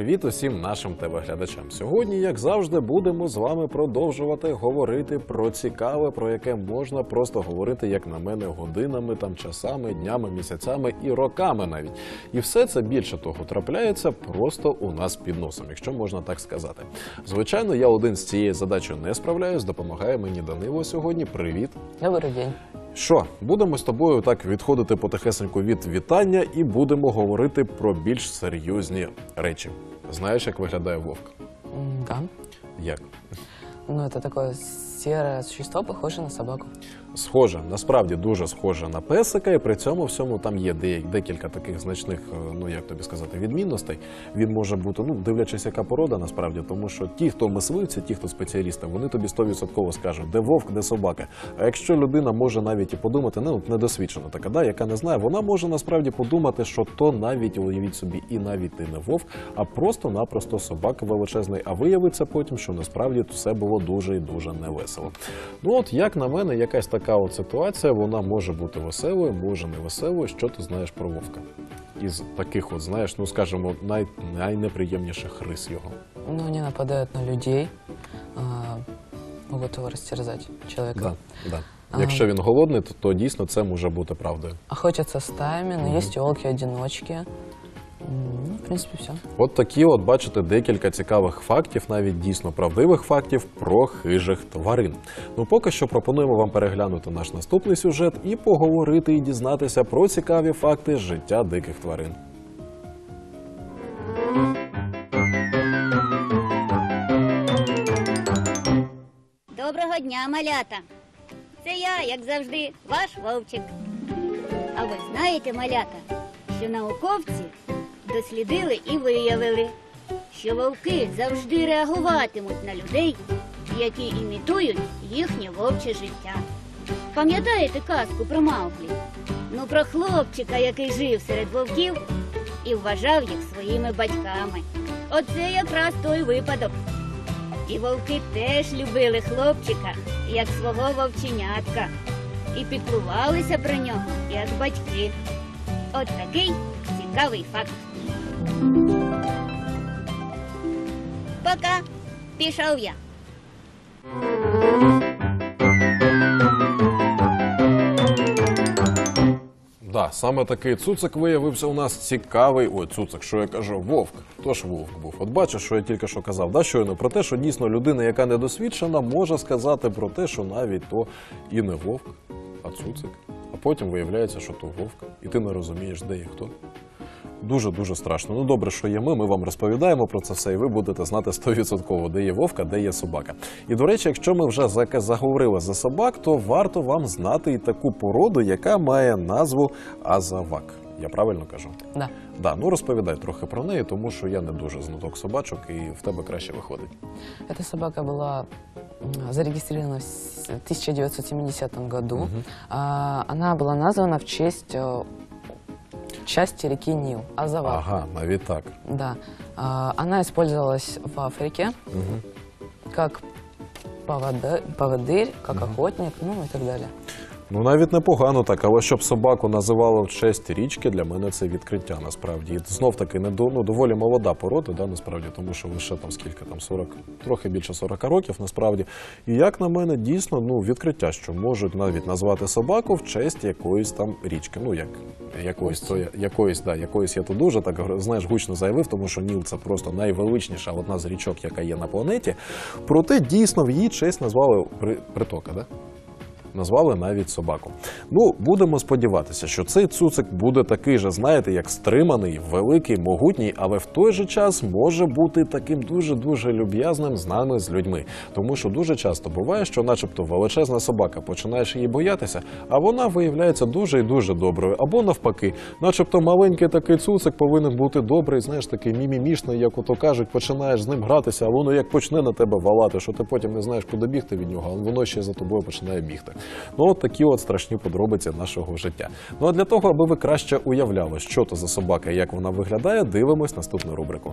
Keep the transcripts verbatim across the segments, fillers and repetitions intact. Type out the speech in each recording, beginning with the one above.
привіт усім нашим телеглядачам. Сьогодні, як завжди, будемо з вами продовжувати говорити про цікаве, про яке можна просто говорити, як на мене, годинами, там, часами, днями, місяцями і роками навіть. І все це, більше того, трапляється просто у нас під носом, якщо можна так сказати. Звичайно, я один з цією задачею не справляюсь, допомагає мені Данило сьогодні. Привіт. Добрий день. Що, будемо з тобою так відходити потихесеньку від вітання і будемо говорити про більш серйозні речі. Знаєш, як виглядає вовк? Да. Як? Ну, это такое серое существо, похоже на собаку. Схоже, насправді дуже схоже на песика, і при цьому всьому там є декілька таких значних, ну як тобі сказати, відмінностей. Він може бути, ну дивлячись, яка порода насправді, тому що ті, хто мисливці, ті, хто спеціалісти, вони тобі сто відсотків скажуть, де вовк, де собака. А якщо людина може навіть і подумати, ну недосвідчена така, да, яка не знає, вона може насправді подумати, що то навіть, уявіть собі, і навіть ти не вовк, а просто-напросто собака величезний, а виявиться потім, що насправді все було дуже і дуже невесело. Ну от, як на мене, якась така от ситуація, вона може бути веселою, може не веселою. Що ти знаєш про вовка? Із таких от, знаєш, ну скажімо, най, найнеприємніших рис його. Ну, они нападают на людей, а, могут его растерзать, человека. Да, да. А... Якщо він голодний, то, то дійсно це може бути правдою. Охотятся стаями, но mm-hmm. есть елки-одиночки. Ну, в принципі, все. От такі от, бачите, декілька цікавих фактів, навіть дійсно правдивих фактів про хижих тварин. Ну, поки що пропонуємо вам переглянути наш наступний сюжет і поговорити і дізнатися про цікаві факти з життя диких тварин. Доброго дня, малята! Це я, як завжди, ваш вовчик. А ви знаєте, малята, що науковці дослідили і виявили, що вовки завжди реагуватимуть на людей, які імітують їхнє вовче життя. Пам'ятаєте казку про Мауглі? Ну, про хлопчика, який жив серед вовків і вважав їх своїми батьками. Оце якраз той випадок. І вовки теж любили хлопчика, як свого вовченятка, і піклувалися про нього, як батьки. От такий цікавий факт. Пока. Пішов я. Да, саме такий цуцик виявився у нас цікавий. Ой, цуцик, що я кажу, вовк. Тож вовк був. От бачиш, що я тільки що казав, да, щойно про те, що дійсно людина, яка недосвідчена, може сказати про те, що навіть то і не вовк, а цуцик. А потім виявляється, що то вовк. І ти не розумієш, де і хто. Дуже-дуже страшно. Ну добре, що є ми, ми вам розповідаємо про це все, і ви будете знати сто відсотків, де є вовка, де є собака. І, до речі, якщо ми вже заговорили за собак, то варто вам знати і таку породу, яка має назву азавак. Я правильно кажу? Да. Да, ну розповідай трохи про неї, тому що я не дуже знаток собачок, і в тебе краще виходить. Эта собака была зарегистрирована в тысяча девятьсот семидесятом году. Угу. Она была названа в честь части реки Нил, Азавак. Ага, навіть так. Да. Она использовалась в Африке угу. как поводырь, поводырь как угу. охотник, ну и так далее. Ну, навіть непогано так, але щоб собаку називали в честь річки, для мене це відкриття, насправді. І знов-таки, не до, ну, доволі молода порода, да, насправді, тому що лише там скільки, там сорок, трохи більше сорок років, насправді. І як на мене, дійсно, ну, відкриття, що можуть навіть назвати собаку в честь якоїсь там річки. Ну, як, якоїсь, то, якоїсь, да, якоїсь я то дуже, так, знаєш, гучно заявив, тому що Ніл – це просто найвеличніша одна з річок, яка є на планеті. Проте, дійсно, в її честь назвали при, притока, да? Назвали навіть собаку. Ну, будемо сподіватися, що цей цуцик буде такий же, знаєте, як стриманий, великий, могутній, але в той же час може бути таким дуже-дуже люб'язним з нами, з людьми. Тому що дуже часто буває, що начебто величезна собака, починаєш її боятися, а вона виявляється дуже і дуже доброю. Або навпаки, начебто маленький такий цуцик повинен бути добрий, знаєш, такий мімімішний, як ото кажуть, починаєш з ним гратися, а воно як почне на тебе валати, що ти потім не знаєш, куди бігти від нього, а воно ще за тобою починає бігти. Ну, от такі от страшні подробиці нашого життя. Ну, а для того, аби ви краще уявляли, що то за собака і як вона виглядає, дивимось наступну рубрику.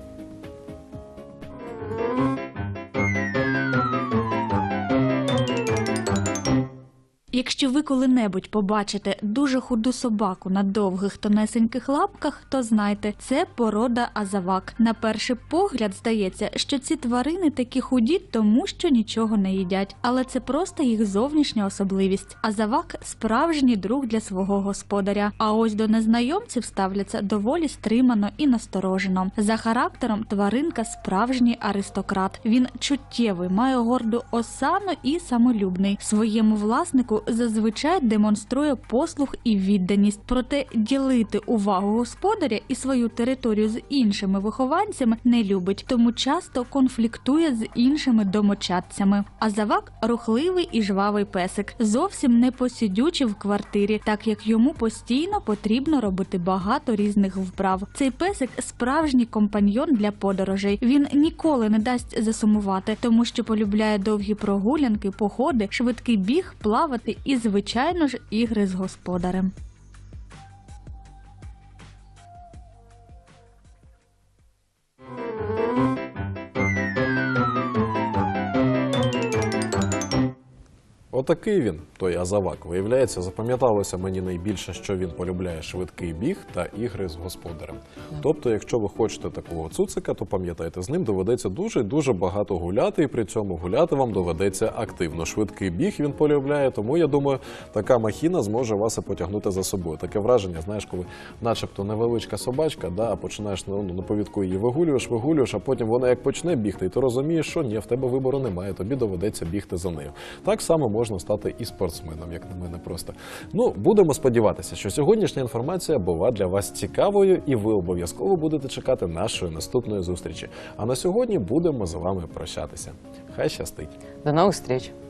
Якщо ви коли-небудь побачите дуже худу собаку на довгих тонесеньких лапках, то знайте, це порода азавак. На перший погляд здається, що ці тварини такі худі, тому що нічого не їдять. Але це просто їх зовнішня особливість. Азавак – справжній друг для свого господаря. А ось до незнайомців ставляться доволі стримано і насторожено. За характером тваринка – справжній аристократ. Він чуттєвий, має горду осану і самолюбний. Своєму власнику зазвичай демонструє послух і відданість. Проте ділити увагу господаря і свою територію з іншими вихованцями не любить, тому часто конфліктує з іншими домочадцями. Азавак – рухливий і жвавий песик, зовсім не посидючий в квартирі, так як йому постійно потрібно робити багато різних вправ. Цей песик – справжній компаньйон для подорожей. Він ніколи не дасть засумувати, тому що полюбляє довгі прогулянки, походи, швидкий біг, плавати і, звичайно ж, ігри з господарем. Отакий він, той азавак. Виявляється, запам'яталося мені найбільше, що він полюбляє швидкий біг та ігри з господарем. Тобто, якщо ви хочете такого цуцика, то пам'ятайте, з ним доведеться дуже-дуже багато гуляти, і при цьому гуляти вам доведеться активно. Швидкий біг він полюбляє, тому, я думаю, така махіна зможе вас і потягнути за собою. Таке враження, знаєш, коли начебто невеличка собачка, да, а починаєш ну, на повідку її вигулюєш, вигулюєш, а потім вона як почне бігти, і ти розумієш, що ні, в тебе вибору немає, тобі доведеться бігти за нею. Так само можна можна стати і спортсменом, як на мене просто. Ну, будемо сподіватися, що сьогоднішня інформація була для вас цікавою, і ви обов'язково будете чекати нашої наступної зустрічі. А на сьогодні будемо з вами прощатися. Хай щастить! До новых встреч!